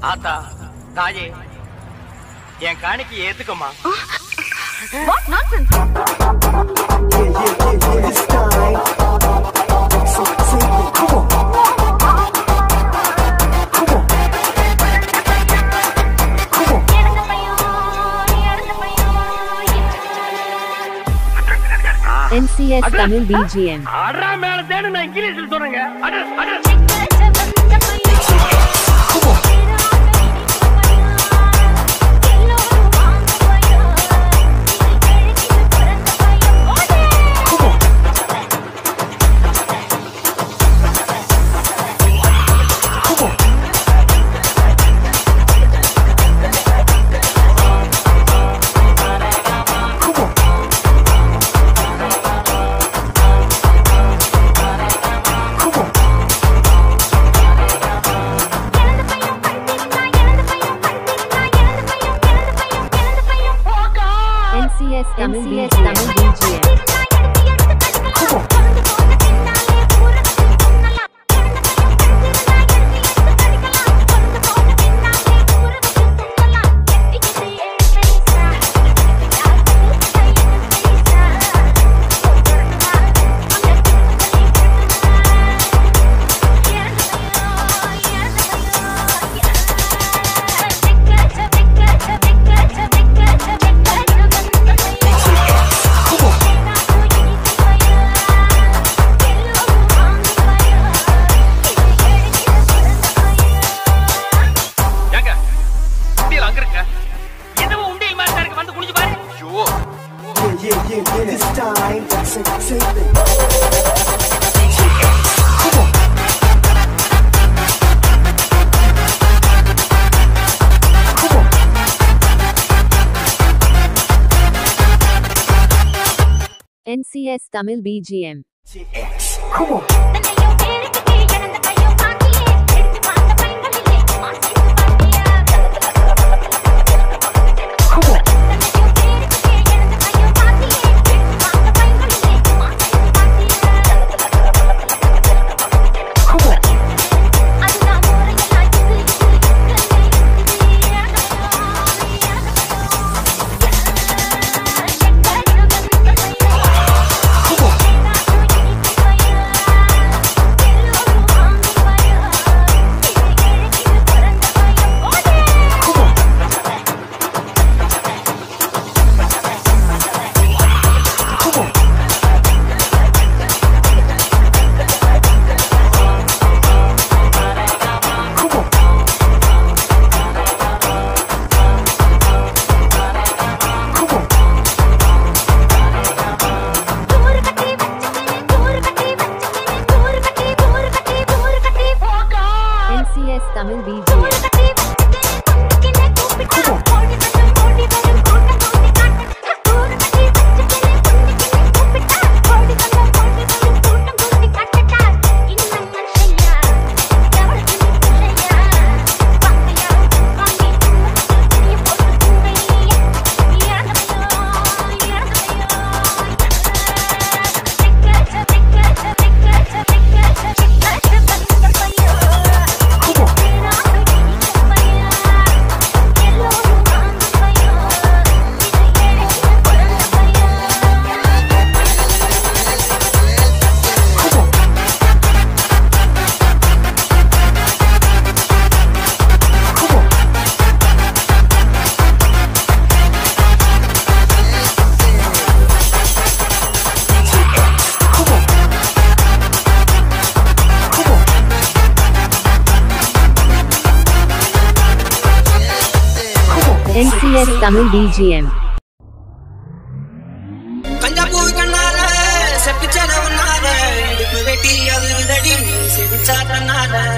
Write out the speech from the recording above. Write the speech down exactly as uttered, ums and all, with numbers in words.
ஆத்தா தாயே என் காணிக்கு ஏத்துக்கமா. What nonsense? Yeah, yeah, yeah, yeah, it's time. So, so, come on. Come on. Come on. N C S Tamil B G M. அடா மேல தேடு நான் இங்கிலீஷ்ல சொல்றேங்க. அட அட Come on. N C S Tamil B G M. Yeah, yeah, yeah, it's time. Say, say it. Come on. Come on. N C S Tamil B G M. Come on. Tamil B G M. N C S Tamil B G M. செப்பிச்சனவனால இடுப்பு வெட்டி அது தடி செவிச்சாத்தனால